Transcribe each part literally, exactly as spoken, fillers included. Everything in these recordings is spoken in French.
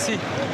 souci.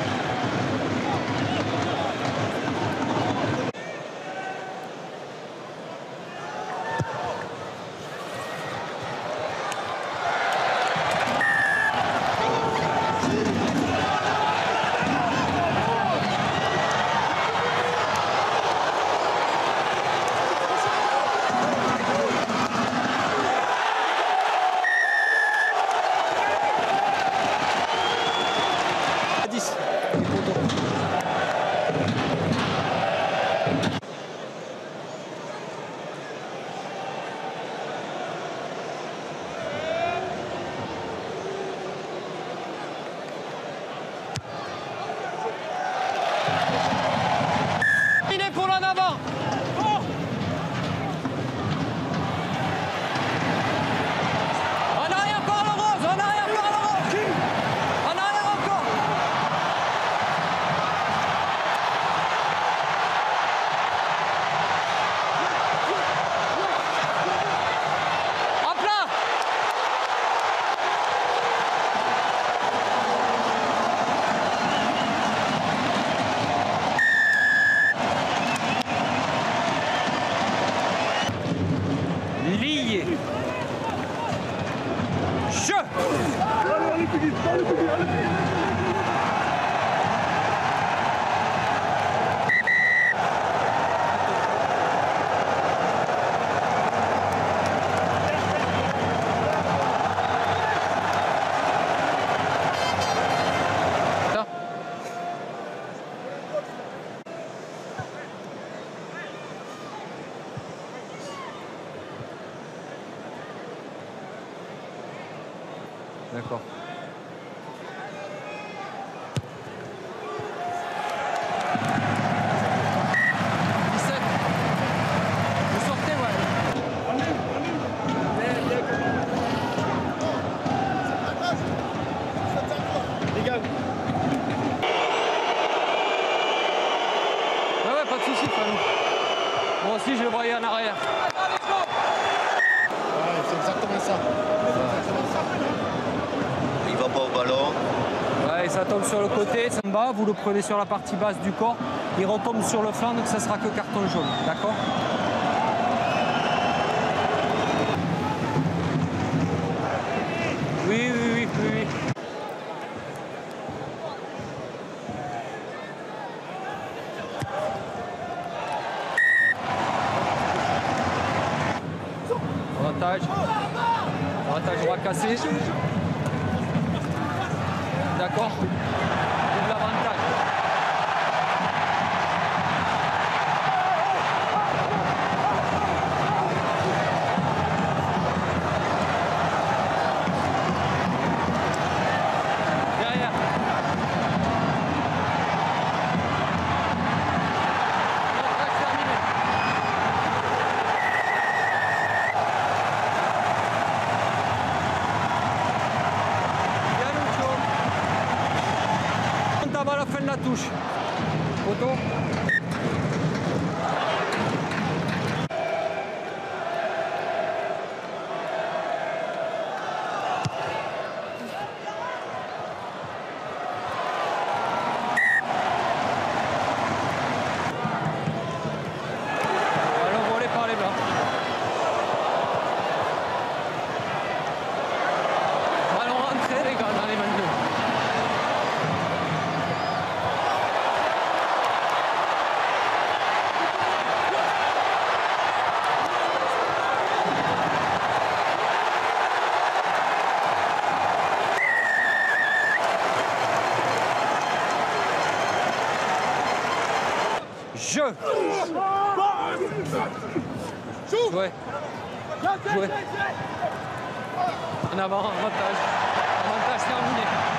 Pour l'en avant. Oh, en arrière encore le rose, en arrière encore le rose. En arrière encore. En plat. Lié. Je. Allez, allez plus vite, allez plus vite, allez plus vite. D'accord. dix-sept. Vous sortez, ouais. Les gars. Ouais, ouais, pas de soucis, Fallou. Moi aussi, je le voyais en arrière. Ouais, c'est exactement ça. C'est exactement ça. Il va pas au ballon. Ouais, ça tombe sur le côté, ça va, vous le prenez sur la partie basse du corps, il retombe sur le flanc, donc ça sera que carton jaune, d'accord? Oui, oui, oui, oui, oui. Avantage. Avantage, on va casser. D'accord? Double avantage. Derrière. Avantage terminé. Avant la fin de la touche. Photo. Ballon volé par les blancs. Ballon rentré les gars dans les mains de deux. Je. Jouer. Jouer. En avant, avantage. Avantage terminé.